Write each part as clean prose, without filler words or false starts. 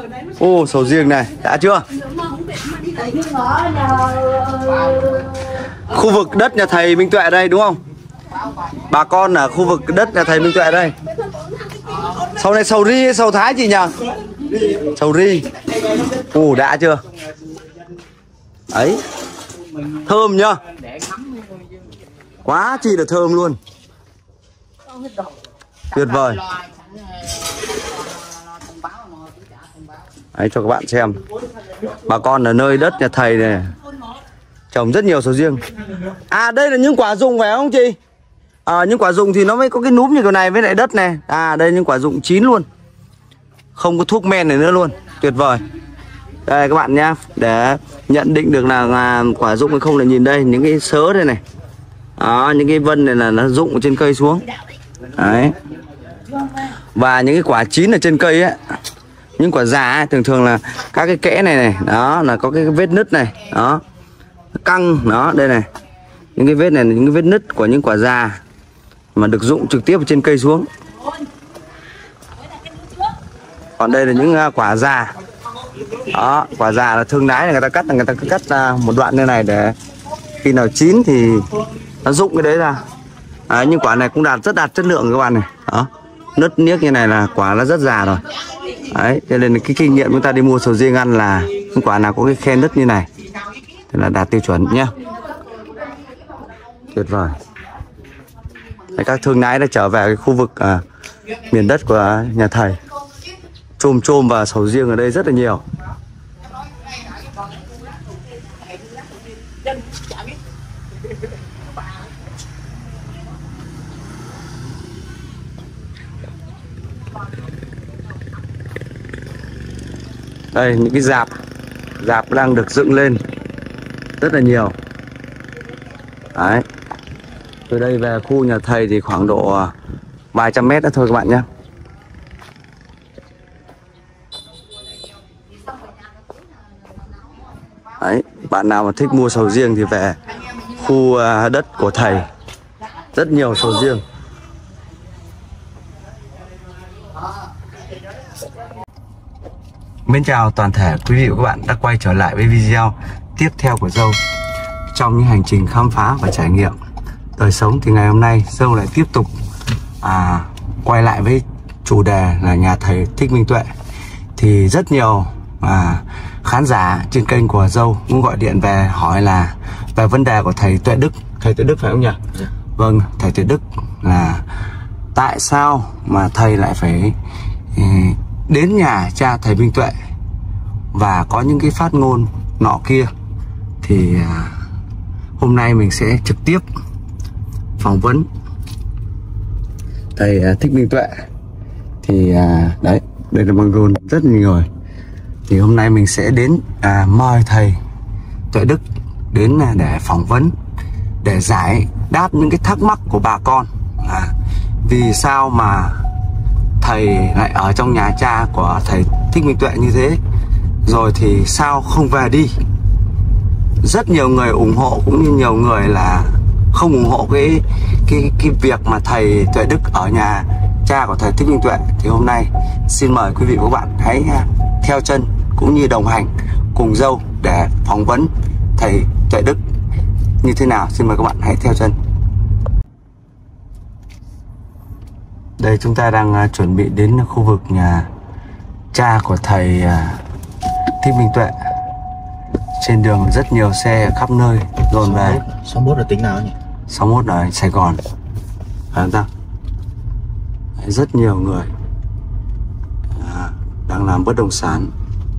Ô, sầu riêng này, đã chưa? Khu vực đất nhà thầy Minh Tuệ đây đúng không? Bà con ở khu vực đất nhà thầy Minh Tuệ đây. Sau này sầu ri hay sầu thái chị nhỉ? Sầu ri. Ồ, đã chưa? Ấy. Thơm nhá. Quá chi là thơm luôn. Tuyệt vời. Đấy, cho các bạn xem. Bà con ở nơi đất nhà thầy này trồng rất nhiều sầu riêng. À, đây là những quả rụng phải không chị? Những quả rụng thì nó mới có cái núm như kiểu này với lại đất này. À, đây những quả rụng chín luôn. Không có thuốc men này nữa luôn. Tuyệt vời. Đây các bạn nhá, để nhận định được là quả rụng hay không là nhìn đây, những cái sớ đây này. Đó, những cái vân này là nó rụng ở trên cây xuống. Đấy. Và những cái quả chín ở trên cây ấy, những quả già ấy, thường thường là các cái kẽ này này, đó là có cái vết nứt này, đó. Căng, đó, đây này. Những cái vết này là những cái vết nứt của những quả già mà được rụng trực tiếp ở trên cây xuống. Còn đây là những quả già. Đó, quả già là thương lái, người ta cắt là người ta cứ cắt một đoạn như này để khi nào chín thì nó rụng cái đấy ra. Đấy, nhưng quả này cũng rất đạt chất lượng các bạn này. Đó, nứt niếc như này là quả nó rất già rồi. Đấy, cho nên cái kinh nghiệm chúng ta đi mua sầu riêng ăn là những quả nào có cái khe nứt như này thì là đạt tiêu chuẩn nhé. Tuyệt vời. Đấy, các thương lái đã trở về cái khu vực miền đất của nhà thầy. Chôm và sầu riêng ở đây rất là nhiều. Đây, những cái rạp đang được dựng lên rất là nhiều. Đấy. Từ đây về khu nhà thầy thì khoảng độ vài trăm mét nữa thôi các bạn nhé. Đấy, bạn nào mà thích mua sầu riêng thì về khu đất của thầy. Rất nhiều sầu riêng. Mến chào toàn thể quý vị và các bạn đã quay trở lại với video tiếp theo của Dâu. Trong những hành trình khám phá và trải nghiệm đời sống thì ngày hôm nay Dâu lại tiếp tục quay lại với chủ đề là nhà thầy Thích Minh Tuệ. Thì rất nhiều khán giả trên kênh của Dâu cũng gọi điện về hỏi là về vấn đề của thầy Tuệ Đức. Thầy Tuệ Đức phải không nhỉ? Yeah. Vâng, thầy Tuệ Đức là tại sao mà thầy lại phải đến nhà cha thầy Minh Tuệ và có những cái phát ngôn nọ kia. Thì hôm nay mình sẽ trực tiếp phỏng vấn thầy Thích Minh Tuệ. Thì đấy, đây là băng rôn rất nhiều người. Thì hôm nay mình sẽ đến mời thầy Tuệ Đức đến để phỏng vấn, để giải đáp những cái thắc mắc của bà con. Vì sao mà thầy lại ở trong nhà cha của thầy Thích Minh Tuệ như thế, rồi thì sao không về đi. Rất nhiều người ủng hộ cũng như nhiều người là không ủng hộ cái việc mà thầy Tuệ Đức ở nhà cha của thầy Thích Minh Tuệ. Thì hôm nay xin mời quý vị và các bạn hãy theo chân cũng như đồng hành cùng Dâu để phỏng vấn thầy Tuệ Đức như thế nào. Xin mời các bạn hãy theo chân. Đây, chúng ta đang chuẩn bị đến khu vực nhà cha của thầy Thích Minh Tuệ. Trên đường rất nhiều xe khắp nơi dồn về. 61 là tính nào nhỉ? 61 ở Sài Gòn. Rất nhiều người đang làm bất động sản.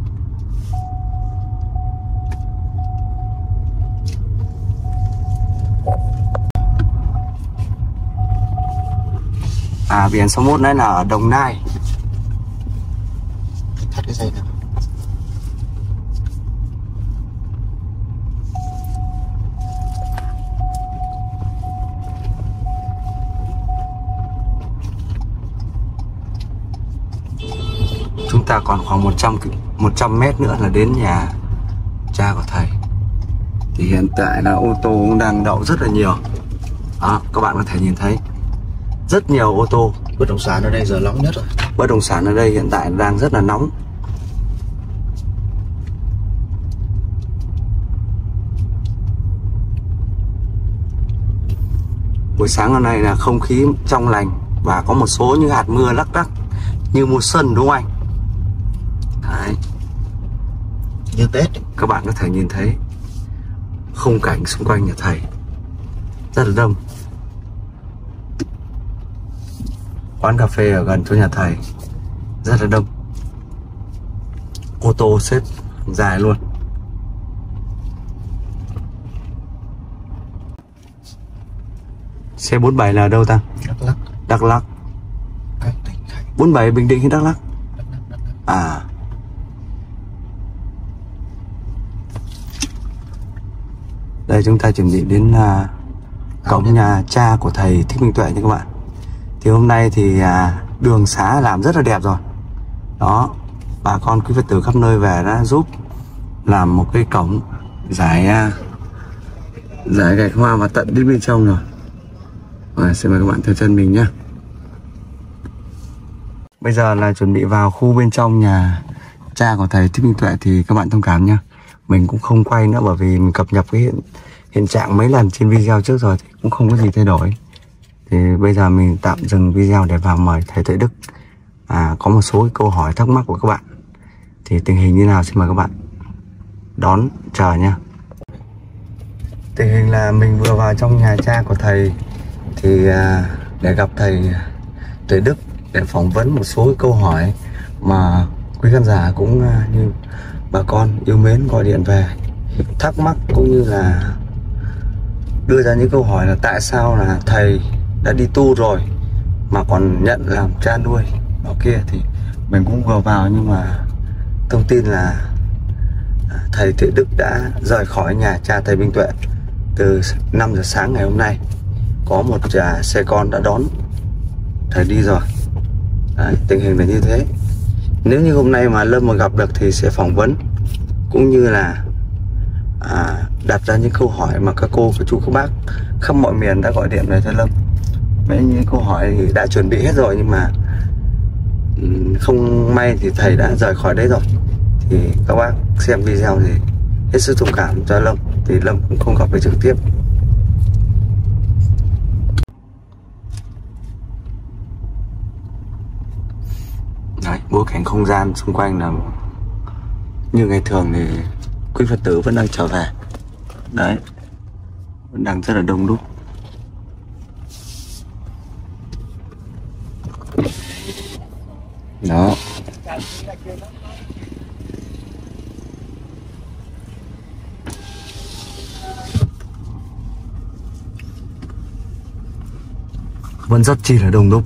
Biển 61 đấy là ở Đồng Nai. Thắt cái dây này. Chúng ta còn khoảng 100 mét nữa là đến nhà cha của thầy. Thì hiện tại là ô tô cũng đang đậu rất là nhiều. Đó, các bạn có thể nhìn thấy rất nhiều ô tô. Bất động sản ở đây giờ nóng nhất rồi. Bất động sản ở đây hiện tại đang rất là nóng. Buổi sáng hôm nay là không khí trong lành và có một số những hạt mưa lắc đắc như mùa xuân, đúng không anh? Đấy. Như Tết. Các bạn có thể nhìn thấy khung cảnh xung quanh nhà thầy rất là đông. Quán cà phê ở gần chỗ nhà thầy rất là đông, ô tô xếp dài luôn. C47 là đâu ta? Đắk Lắk. Đắk Lắk. Các tỉnh thành. 47 Bình Định hay Đắk Lắk? Đắk Lắk. À. Đây chúng ta chuẩn bị đến cổng nhà cha của thầy Thích Minh Tuệ nha các bạn. Thì hôm nay thì đường xá làm rất là đẹp rồi. Đó, bà con quý Phật tử khắp nơi về đã giúp làm một cái cổng giải gạch hoa và tận đến bên trong rồi. Và xin mời các bạn theo chân mình nhé. Bây giờ là chuẩn bị vào khu bên trong nhà cha của thầy Thích Minh Tuệ thì các bạn thông cảm nhé. Mình cũng không quay nữa bởi vì mình cập nhật cái hiện trạng mấy lần trên video trước rồi thì cũng không có gì thay đổi. Thì bây giờ mình tạm dừng video để vào mời thầy Tuệ Đức có một số câu hỏi thắc mắc của các bạn. Thì tình hình như nào xin mời các bạn đón chờ nha. Tình hình là mình vừa vào trong nhà cha của thầy thì để gặp thầy Tuệ Đức để phỏng vấn một số câu hỏi mà quý khán giả cũng như bà con yêu mến gọi điện về thắc mắc, cũng như là đưa ra những câu hỏi là tại sao là thầy đã đi tu rồi mà còn nhận làm cha nuôi ở kia. Thì mình cũng vừa vào nhưng mà thông tin là thầy Tuệ Đức đã rời khỏi nhà cha thầy Minh Tuệ từ 5 giờ sáng ngày hôm nay. Có một xe con đã đón thầy đi rồi. Đấy, tình hình là như thế. Nếu như hôm nay mà Lâm mà gặp được thì sẽ phỏng vấn, cũng như là đặt ra những câu hỏi mà các cô, các chú, các bác khắp mọi miền đã gọi điện về cho Lâm. Mấy những câu hỏi thì đã chuẩn bị hết rồi nhưng mà không may thì thầy đã rời khỏi đấy rồi. Thì các bác xem video thì hết sức thông cảm cho Lâm, thì Lâm cũng không gặp được trực tiếp. Đấy, bối cảnh không gian xung quanh là như ngày thường thì quý Phật tử vẫn đang trở về. Đấy, vẫn đang rất là đông đúc. Đó. Vẫn rất chi là đông đúc.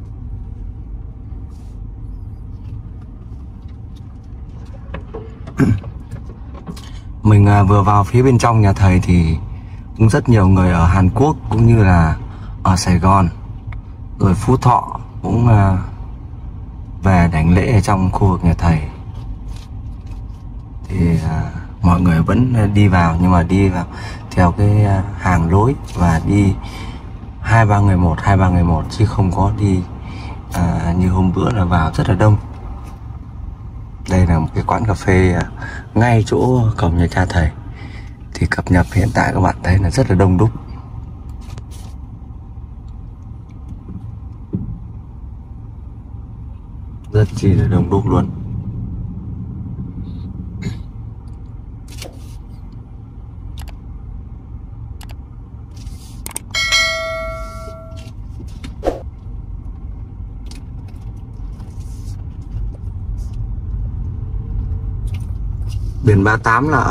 Mình vừa vào phía bên trong nhà thầy thì cũng rất nhiều người ở Hàn Quốc cũng như là ở Sài Gòn rồi Phú Thọ cũng về đảnh lễ ở trong khu vực nhà thầy. Thì mọi người vẫn đi vào, nhưng mà đi vào theo cái hàng lối và đi 2-3 người một chứ không có đi như hôm bữa là vào rất là đông. Đây là một cái quán cà phê ngay chỗ cổng nhà cha thầy. Thì cập nhật hiện tại các bạn thấy là rất là đông đúc. Rất chi là đông đúc luôn. Biển 38 là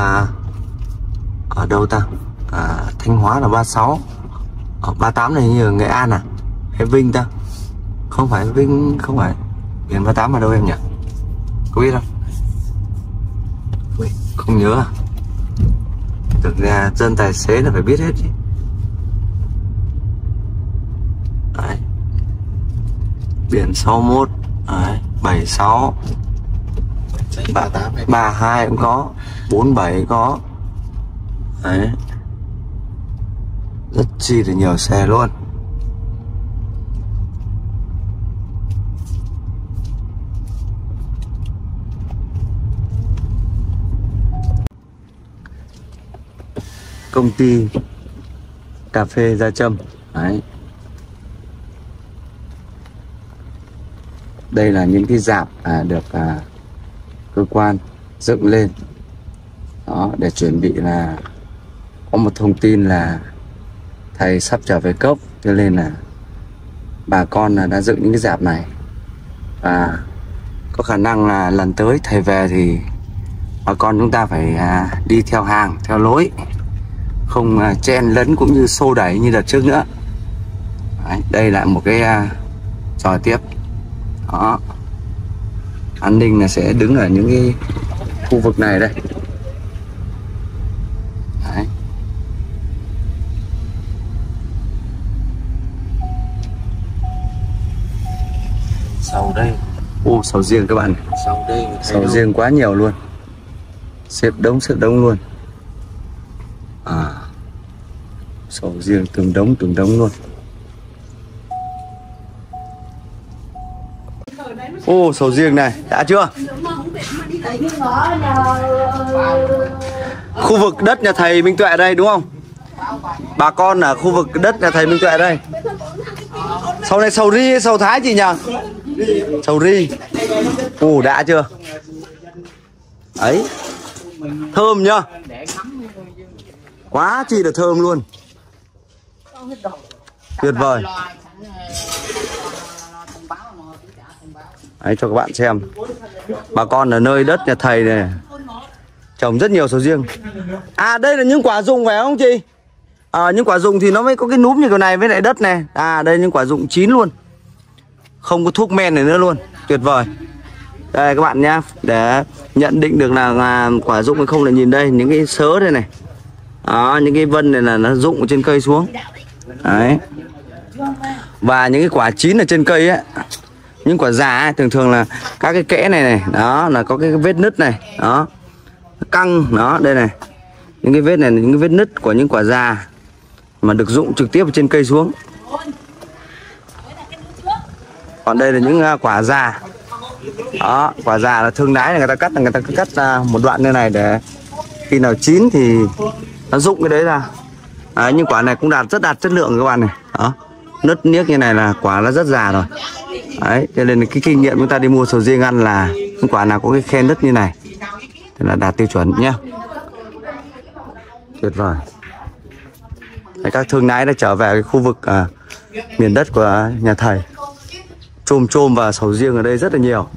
ở đâu ta? Thanh Hóa là 36. Ở 38 này như ở Nghệ An à? Hay Vinh ta? Không phải Vinh, không phải. Biển 38 ở đâu em nhỉ? Có biết không? Không nhớ à? Thực ra dân tài xế là phải biết hết chứ. Đấy. Biển 61, đấy, 76, 32 cũng có, 47 có. Đấy. Rất chi là nhiều xe luôn. Công ty cà phê Gia Trâm Đấy. Đây là những cái rạp được cơ quan dựng lên đó, để chuẩn bị là có một thông tin là thầy sắp trở về cốc, cho nên là bà con đã dựng những cái rạp này, và có khả năng là lần tới thầy về thì bà con chúng ta phải đi theo hàng, theo lối, không chen lấn cũng như xô đẩy như đợt trước nữa. Đấy, đây là một cái trò tiếp đó. An ninh là sẽ đứng ở những cái khu vực này đây. Đấy. Sầu đây. Ô, sầu riêng các bạn. Sầu đây. Sầu riêng quá nhiều luôn. Xếp đống luôn. Sầu riêng từng đống luôn. Ô, sầu riêng này, đã chưa? Khu vực đất nhà thầy Minh Tuệ đây đúng không? Bà con ở khu vực đất nhà thầy Minh Tuệ đây. Sau này sầu ri hay sầu thái gì nhỉ? Sầu ri. Ồ, đã chưa? Ấy. Thơm nhá. Quá chi là thơm luôn. Tuyệt vời. Đấy, cho các bạn xem. Bà con ở nơi đất nhà thầy này trồng rất nhiều sầu riêng. À, đây là những quả rụng phải không chị? Những quả rụng thì nó mới có cái núm như kiểu này với lại đất này. Đây những quả rụng chín luôn, không có thuốc men này nữa luôn. Tuyệt vời. Đây các bạn nhá, để nhận định được là quả rụng hay không là nhìn đây, những cái sớ đây này. Đó, những cái vân này là nó rụng trên cây xuống. Đấy. Và những cái quả chín ở trên cây ấy, những quả già ấy, thường là các cái kẽ này đó là có cái vết nứt này, đó. Căng, đó, đây này. Những cái vết này là những cái vết nứt của những quả già mà được rụng trực tiếp trên cây xuống. Còn đây là những quả già. Đó, quả già là thương lái người ta cắt, là người ta cứ cắt một đoạn như này để khi nào chín thì nó rụng cái đấy ra. Đấy, nhưng quả này cũng rất đạt chất lượng các bạn này. Đó, nứt niếc như này là quả nó rất già rồi. Đấy, cho nên cái kinh nghiệm chúng ta đi mua sầu riêng ăn là những quả nào có cái khe nứt như này thì là đạt tiêu chuẩn nhá. Tuyệt vời. Đấy, các thương lái đã trở về cái khu vực miền đất của nhà thầy. Chôm và sầu riêng ở đây rất là nhiều.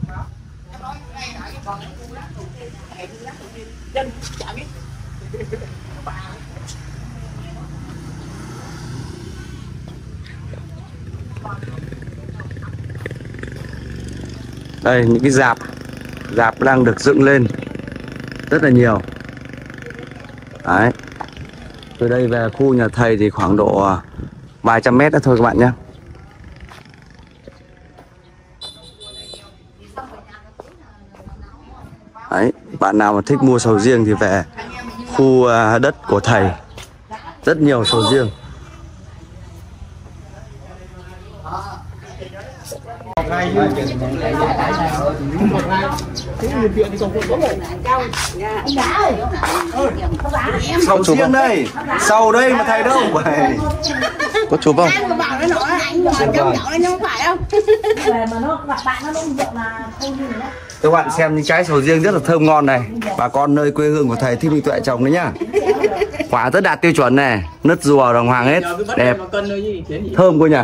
Đây những cái rạp đang được dựng lên rất là nhiều. Đấy. Từ đây về khu nhà thầy thì khoảng độ vài trăm mét đó thôi các bạn nhé. Đấy, bạn nào mà thích mua sầu riêng thì về khu đất của thầy, rất nhiều sầu riêng. Sầu riêng đây, sầu đây mà thầy đâu. Có chụp không? Các bạn xem những trái sầu riêng rất là thơm ngon này. Bà con nơi quê hương của thầy Thích Minh Tuệ trồng đấy nhá. Quả rất đạt tiêu chuẩn này, nứt rùa đồng hoàng hết, đẹp, thơm quá nhỉ.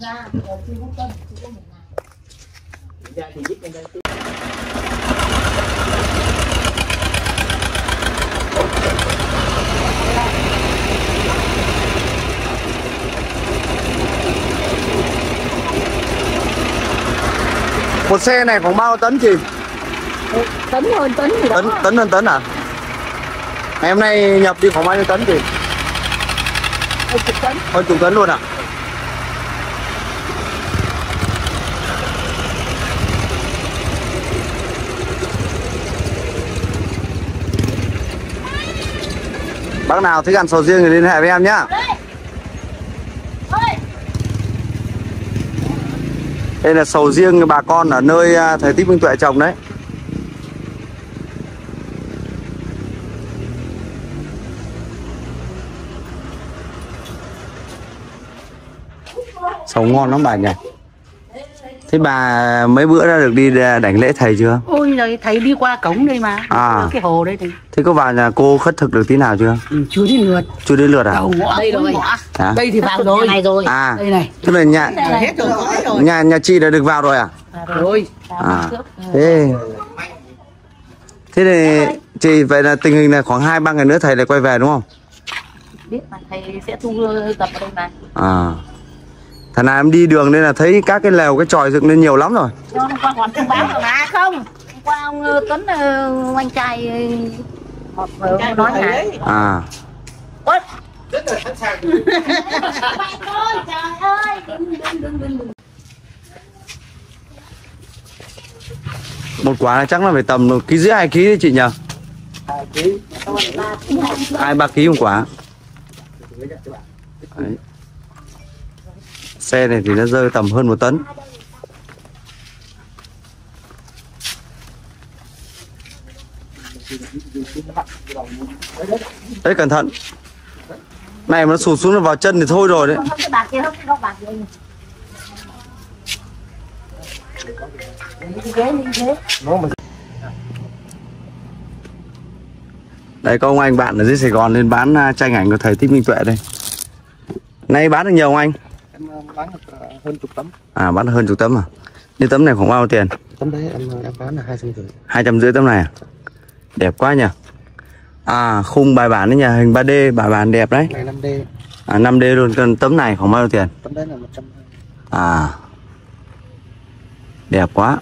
Một xe này khoảng bao tấn chị? Tấn hơn tấn gì đó. Tấn hơn tấn à? Ngày hôm nay nhập đi khoảng bao nhiêu tấn chị? Hơn chục tấn. Hơn chục tấn luôn à? Bác nào thích ăn sầu riêng thì liên hệ với em nhá. Đây là sầu riêng bà con ở nơi thầy Thích Minh Tuệ trồng đấy. Sầu ngon lắm bà nhỉ. Thế bà mấy bữa đã được đi đảnh lễ thầy chưa? Ôi rồi thầy đi qua cổng đây mà. Ở cái hồ đây thì. Thế có vào nhà cô khất thực được tí nào chưa? Chưa đến lượt. Chưa đến lượt à? Đây rồi. Đây thì vào rồi. Này rồi. Đây này. Tức là nhà chị đã được vào rồi à? Rồi. Thế thì chị, vậy là tình hình là khoảng 2-3 ngày nữa thầy lại quay về đúng không? Biết mà thầy sẽ thu tập ở đây mà. Thằng nào em đi đường nên là thấy các cái lều, cái chòi dựng lên nhiều lắm rồi. Hôm qua còn thông báo rồi mà không. Hôm qua ông Tuấn, anh trai họp nói là. Ôi. Rất là sẵn sàng. Trời ơi. Một quả là chắc là phải tầm 1,5 kg 2 kg đấy chị nhờ. 2-3 kg một quả. Đấy. Xe này thì nó rơi tầm hơn 1 tấn. Đấy, cẩn thận. Này mà nó sụt xuống vào chân thì thôi rồi đấy. Đây có ông anh bạn ở dưới Sài Gòn lên bán tranh ảnh của thầy Thích Minh Tuệ đây. Nay bán được nhiều không anh? Em bán được hơn chục tấm. Bán được hơn chục tấm à? Như tấm này khoảng bao tiền? Tấm đấy em bán là 250. 250 tấm này à? Đẹp quá nhỉ. Khung bài bản đấy nhỉ, hình 3D, bài bản đẹp đấy. Này 5D. 5D luôn. Còn tấm này khoảng bao nhiêu tiền? Tấm đấy là 120. Đẹp quá.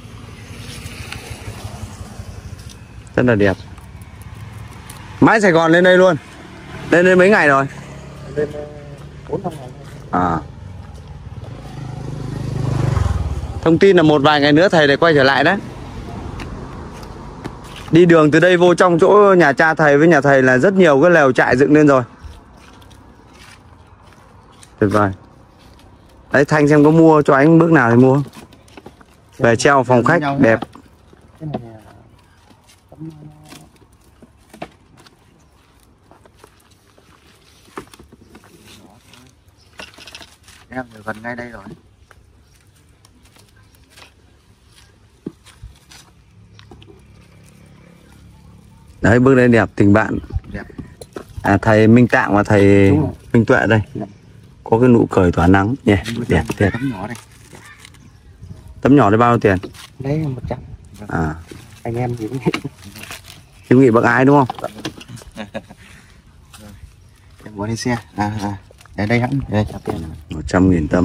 Rất là đẹp. Mãi Sài Gòn lên đây luôn. Lên đây mấy ngày rồi? Lên 4-5 ngày. Thông tin là một vài ngày nữa thầy lại quay trở lại đấy. Đi đường từ đây vô trong chỗ nhà cha thầy với nhà thầy là rất nhiều cái lều trại dựng lên rồi. Tuyệt vời. Đấy, Thanh xem có mua cho anh bước nào thì mua. Về treo phòng khách đẹp. Cái này tấm... Em gần ngay đây rồi. Đấy, bước đây đẹp, tình bạn. Đẹp. Thầy Minh Tạng và thầy Minh Tuệ đây. Có cái nụ cười tỏa nắng nhỉ. Đẹp thiệt. Tấm nhỏ đây. Tấm nhỏ đây bao nhiêu tiền? Đấy 100. Anh em hữu nghị. Hữu nghị bác ái đúng không? Em muốn đi xe. Để đây hẵng, đây trả tiền. 100.000 tấm.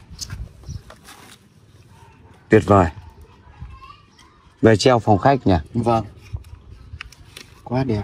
Tuyệt vời. Về treo phòng khách nhỉ? Vâng. Quá đẹp.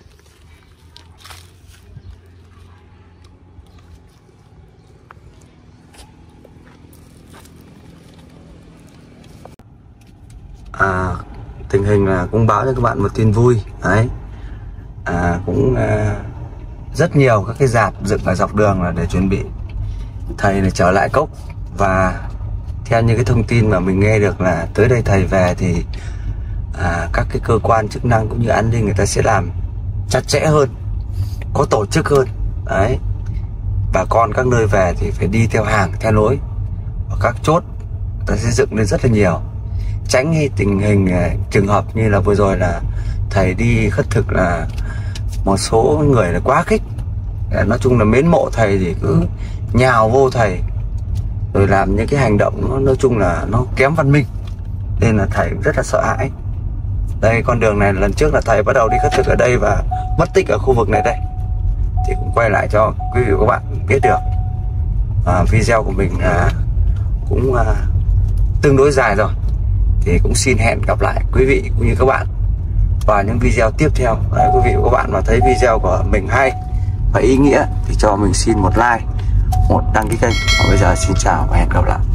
Tình hình là cũng báo cho các bạn một tin vui đấy. Cũng rất nhiều các cái rạp dựng ở dọc đường là để chuẩn bị thầy này trở lại cốc. Và theo những cái thông tin mà mình nghe được là tới đây thầy về thì các cái cơ quan chức năng cũng như an ninh người ta sẽ làm chặt chẽ hơn, có tổ chức hơn đấy. Bà con các nơi về thì phải đi theo hàng theo lối, và các chốt ta sẽ dựng lên rất là nhiều, tránh hay tình hình trường hợp như là vừa rồi là thầy đi khất thực là một số người là quá khích, nói chung là mến mộ thầy thì cứ nhào vô thầy rồi làm những cái hành động nó nói chung là nó kém văn minh, nên là thầy rất là sợ hãi. Đây, con đường này lần trước là thầy bắt đầu đi khất thực ở đây và mất tích ở khu vực này đây, thì cũng quay lại cho quý vị và các bạn biết được. Video của mình cũng tương đối dài rồi, thì cũng xin hẹn gặp lại quý vị cũng như các bạn vào những video tiếp theo. Đấy, quý vị và các bạn mà thấy video của mình hay và ý nghĩa thì cho mình xin một like, một đăng ký kênh. Và bây giờ xin chào và hẹn gặp lại.